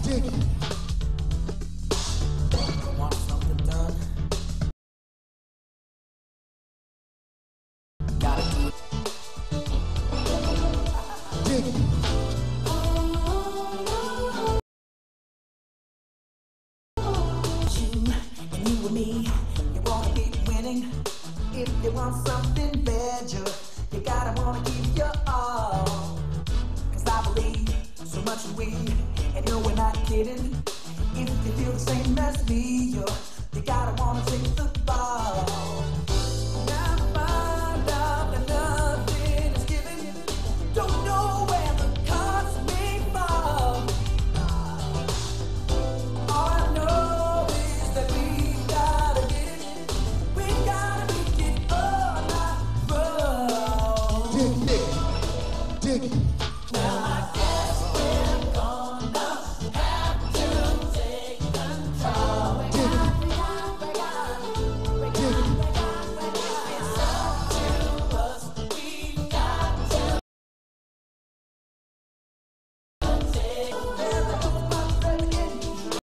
Dig it. Want something done? Gotta do it. Dig it. You and me, you wanna keep winning. If you want something better, you gotta wanna give your all. Cause I believe so much in we, and no, we're not kidding. If you feel the same as me, you gotta wanna take the